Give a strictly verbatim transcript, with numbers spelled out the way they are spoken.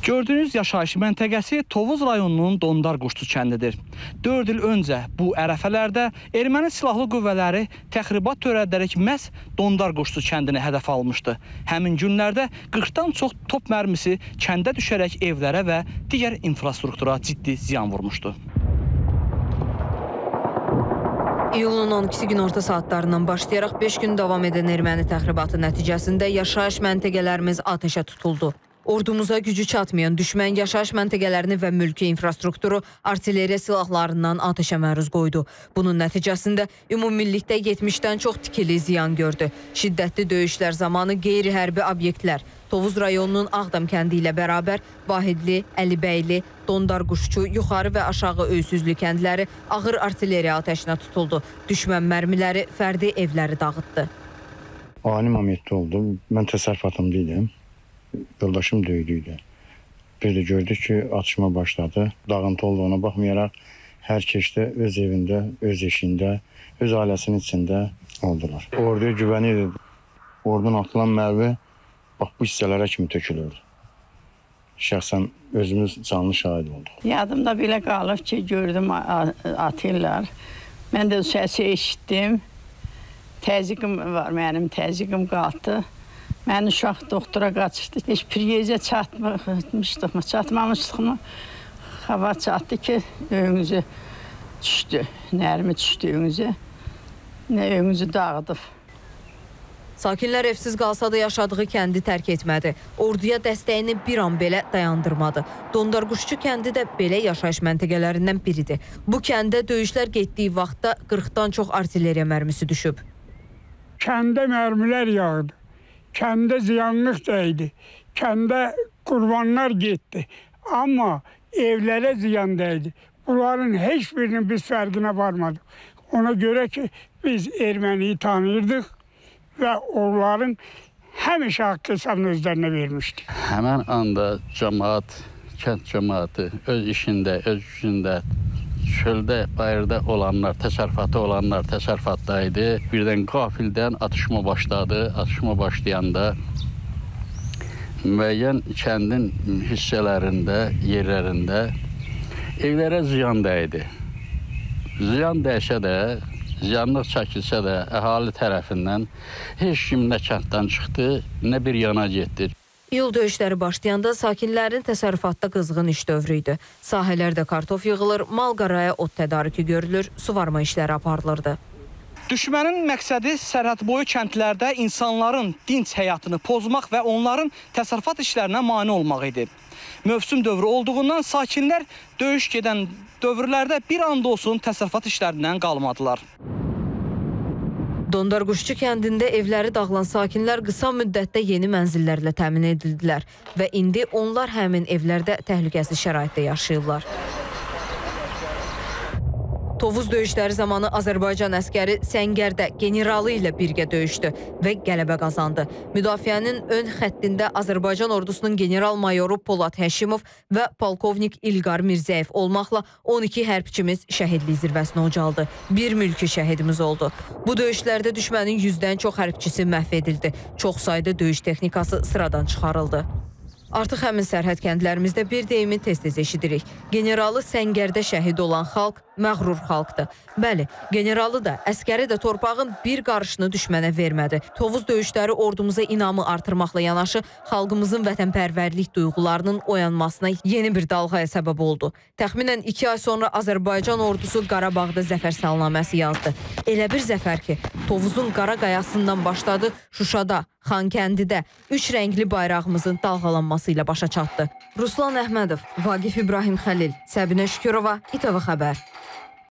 Gördüyünüz yaşayış məntəqəsi Tovuz rayonunun Dondar Quşçu kəndidir. dörd il öncə bu ərəfələrdə erməni silahlı qüvvələri təxribat törədərək məhz Dondar Quşçu kəndini hədəf almışdı. Həmin günlərdə qırxdan çox top mərmisi kəndə düşərək evlərə və digər infrastruktura ciddi ziyan vurmuşdu. İyulun on ikisi günorta saatlarından başlayaraq beş gün davam edən erməni təxribatı nəticəsində yaşayış məntəqələrimiz atəşə tutuldu. Ordumuza gücü çatmayan düşmən yaşayış məntəqələrini və mülki infrastrukturu artilleriya silahlarından atəşə məruz qoydu. Bunun nəticəsində ümumilikdə yetmişdən çox tikili ziyan gördü. Şiddətli döyüşlər zamanı qeyri-hərbi obyektlər Tovuz rayonunun Ağdam kəndi ilə bərabər Vahidli, Əlibəyli, Dondar Quşçu, yuxarı və aşağı Öysüzlü kəndləri ağır artilleriya atəşinə tutuldu. Düşmən mərmiləri fərdi evləri dağıtdı. Ani momentdə oldum. Mən təsərrüfatımda idim. Yoldaşım döydüydü. Bir də gördük ki, atışma başladı. Dağıntı olduğuna baxmayaraq hər kəsdə öz evində, öz eşində, öz ailəsinin içində oldular. Orduya güvənirdi. Ordunun atılan mərmi bax bu hissələrə kimi tökülürdü. Şəxsən özümüz canlı şahid olduq. Yadımda belə qalıb ki, gördüm atırlar. Mən də səsi eşitdim. Təzyiqim var, mənim təzyiqim qaldı. Mən uşaq doktora qaçışdı. Heç Piriyezə çatmışdıq mı, çatmamışdıq mı? Hava çatdı ki, önümüzü düşdü, nərmi düşdü önümüzə. Önümüzü dağıdıb. Sakinlər evsiz qalsa da yaşadığı kəndi tərk etmədi. Orduya dəstəyini bir an belə dayandırmadı. Dondar Quşçu kəndi də belə yaşayış məntəqələrindən biridir. Bu kəndə döyüşlər getdiyi vaxtda qırxdan çox artilleriya mərmisi düşüb. Kəndə mərmilər yağdı. Kəndə ziyanlıq dəydi, kəndə qurbanlar getdi, amma evlərə ziyan dəydi. Bunların heç birinin biz fərqinə varmadıq. Ona görə ki, biz erməniyi tanıyırdıq və onların həmişə haqq hesabını özlərinə vermişdik. Həmən anda cəmaat, kənd cəmaatı öz işində, öz gücündə, çöldə, bayırda olanlar, təsərrüfatı olanlar təsərrüfatda idi. Birdən qafildən atışma başladı. Atışma başlayanda müəyyən kəndin hissələrində, yerlərində evlərə ziyan dəydi. Ziyan dəysə də, ziyanlıq çəkilsə də əhali tərəfindən heç kim nə kənddən çıxdı, nə bir yana getdi. İyul döyüşləri başlayanda sakinlərin təsərrüfatda qızğın iş dövrü idi. Sahələrdə kartof yığılır, mal-qaraya ot tədarükü görülür, suvarma işləri aparılırdı. Düşmənin məqsədi sərhəd boyu kəndlərdə insanların dinc həyatını pozmaq və onların təsərrüfat işlərinə mane olmaq idi. Mövsüm dövrü olduğundan sakinlər döyüş gedən dövrlərdə bir anda olsun təsərrüfat işlərindən qalmadılar. Dondar Quşçu kəndində evləri dağılan sakinlər qısa müddətdə yeni mənzillərlə təmin edildilər və indi onlar həmin evlərdə təhlükəsiz şəraitdə yaşayırlar. Tovuz döyüşləri zamanı Azərbaycan əskəri Səngərdə generalı ilə birgə döyüşdü və qələbə qazandı. Müdafiənin ön xəttində Azərbaycan ordusunun general-mayoru Polad Həşimov və polkovnik İlqar Mirzəyev olmaqla on iki hərbçimiz şəhidlik zirvəsinə ucaldı. Bir mülki şəhidimiz oldu. Bu döyüşlərdə düşmənin yüzdən çox hərbçisi məhv edildi. Çox sayda döyüş texnikası sıradan çıxarıldı. Artıq həmin sərhəd kəndlərimizdə bir deyimi tez-tez eşidirik. Generalı Səngərdə şəhid olan xalq məğrur xalqdır. Bəli, generalı da, əskəri də torpağın bir qarışını düşmənə vermədi. Tovuz döyüşləri ordumuza inamı artırmaqla yanaşı, xalqımızın vətənpərvərlik duyğularının oyanmasına yeni bir dalğaya səbəb oldu. Təxminən iki ay sonra Azərbaycan ordusu Qarabağda zəfər salnaməsi yazdı. Elə bir zəfər ki, Tovuzun qara qayasından başladı, Şuşada, Xankəndidə üç rəngli bayrağımızın dalğalanması ilə başa çatdı. Ruslan Əhmədov, Vaqif İbrahim Xəlil, Səbinə Şükürova, İTV Xəbər.